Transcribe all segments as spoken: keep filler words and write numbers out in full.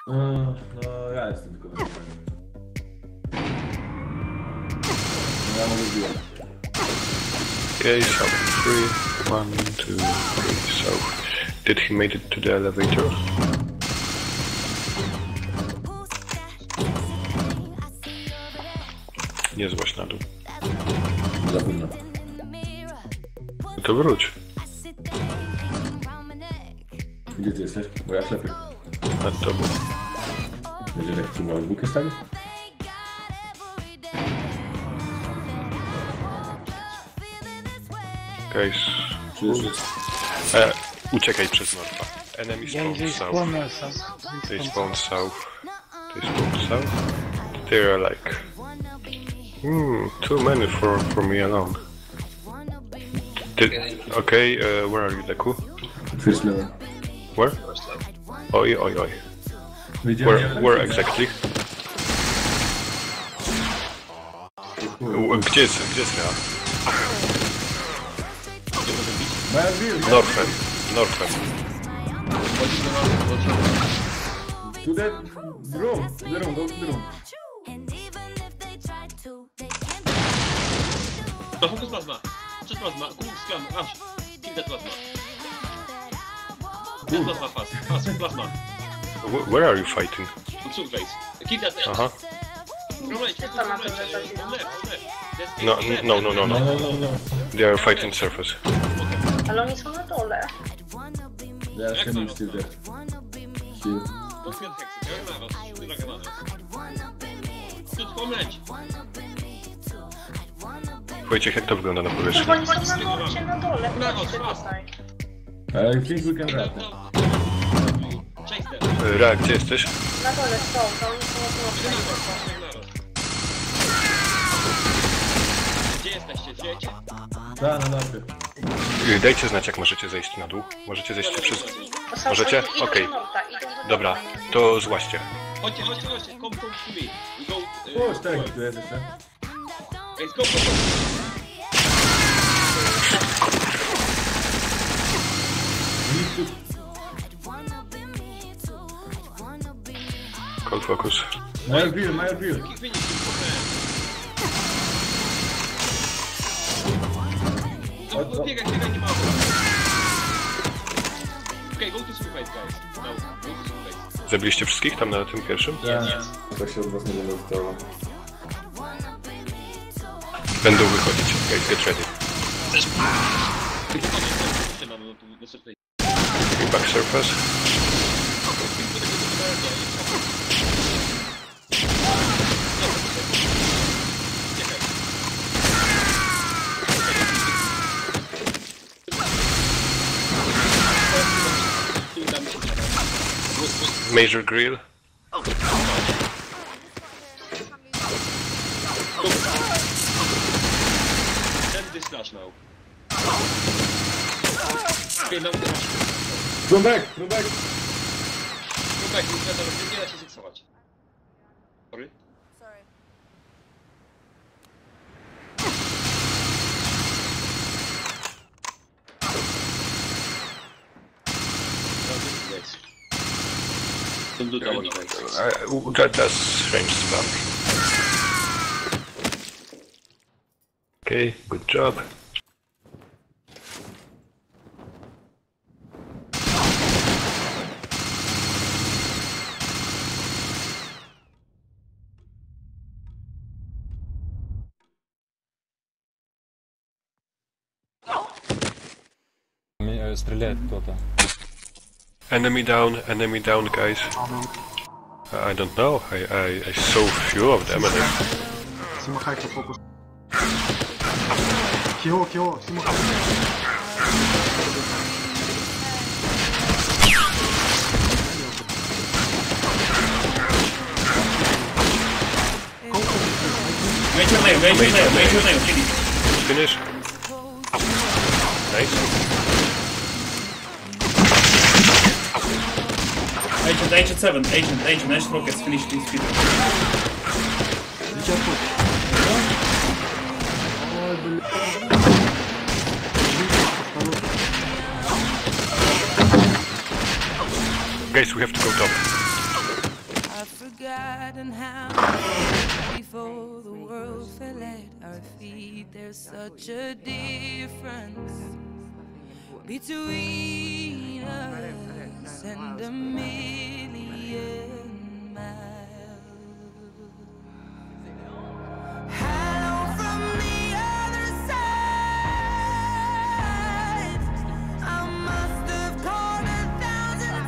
No, no ja jestem tylko na No ja mogę biłem. Okay, south three, one, two, three, south. Did he made it to the elevator? Nie złaź na dół. Za późno. No to wróć. Gdzie ty jesteś? Bo ja ślepy. Nad tobą. Będziesz jak przyjmować bukę stanie? Guys. Czy już E, uciekaj przez norfa. Enemy Ja spawn idę south. skłonę sam. They spawn south. They spawn south. They are like... Hmm, too many for, for me alone. Did, okay, uh, where are you, Deku? First level. Where? Oj, oj, oj. Wyjdziemy Where, where exactly? U- Gdzie jest, gdzie jest ja? Moja bill! Northern. Northern. To the room! To the room, go to the room. No, focus plasma. Just plasma. Cool scan. Rush. Kill that plasma. Kill plasma fast. Fast. Plasma. Wh- Where are you fighting? On surface. Kill that. Aha. From right. From right. On left. On left. There's No, eight left. no, no, no, No, no. no, no, no. They are fighting surface. Ale oni są na dole. Ja jestem still there. Still. Otwier heksy. Jak na was. Tyle jak na was. Cud, pomleć. Wojciech, jak to wygląda na powierzchni? Bo oni są na norcie, na dole. Na Chodźcie noc, fast. tutaj. I think we can No, wrap it. no. Chase them. E, Ra, gdzie jesteś? Na dole są, to oni są na Idę na norcie. was. Jak na was. Gdzie jesteście? Żyjecie? Da, na napie. E, Dajcie znać, jak możecie zejść na dół. Możecie zejść przez... To są- Możecie? oni idą Okej. do norta, idą do Dobra, norta. to złaście. Chodźcie, chodźcie, chodźcie. Come, come to me. We go... uh, O, czterech tu jest jeszcze. Let's go, go, go. Nic tu. Call focus. Moja bill, moja bill. Kick finish. No, Chodź, no, biegaj, biegaj, nie ma. Okay, go to surface, guys. No, go to surface. Zabiliście wszystkich tam na tym pierwszym? Ja. To się od was nie będę zostało. Będą wychodzić. Guys, get ready. Chodźcie na, na, na, na surface. Back surface. Major grill. Send this flash now. Okay, now the rush. From back, from back. Go back, nie da, nie da się seksować. Sorry. Don't do that one, guys. Uh, that, that's range spam. Okay, good job. Меня стреляет кто-то. Enemy down, enemy down, guys. I don't know. I, I, I saw few of them. And I... Симахайте фокус. Кио, Кио, Симахайте. Make your name, make your name, make your name, kill it. Finish. Nice. Agent, agent seven, agent, agent, agent rockets, finish this speed. Ой, блин. Guys, we have to go top. and how before the world fell at our feet. There's such a difference between us and a million miles. Hello from the other side. I must have called a thousand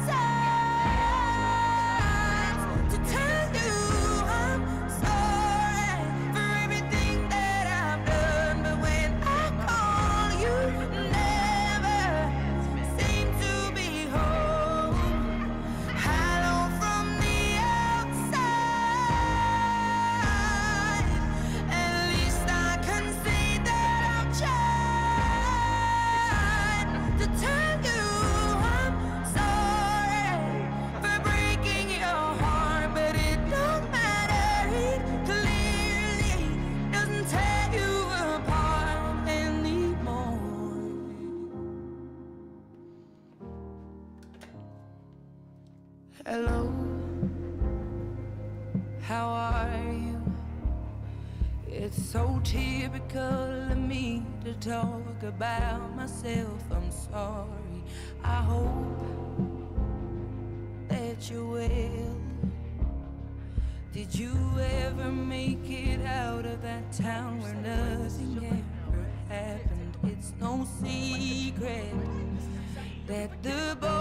times to tell you I'm sorry for everything that I've done. But when I call, you never seem to be home. Hello from the outside. At least I can say that I've tried to tell you I'm sorry for breaking your heart, but it don't matter. It clearly doesn't tear you apart anymore. Hello, how are you? It's so typical of me to talk about myself. I'm sorry. I hope that you're well. Did you ever make it out of that town where nothing ever happened? It's no secret that the boy